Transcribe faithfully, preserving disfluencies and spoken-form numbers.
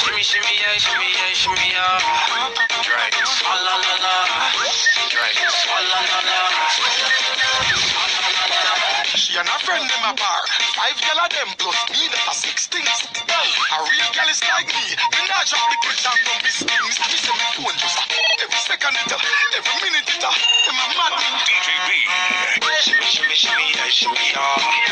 Shimmy, shimmy, yeah, shimmy, yeah, shimmy, yeah. Drink, swalla la la. Drink, swalla la la. She and her friend in my bar. Five gal of them plus me, that are six things. A real gal is like me. Me not drop the quick and don't be stings. Me say me phone just a every second it a, every minute it a. Am I mad? D J B. Shimmy, shimmy, shimmy, yeah, shimmy, yeah.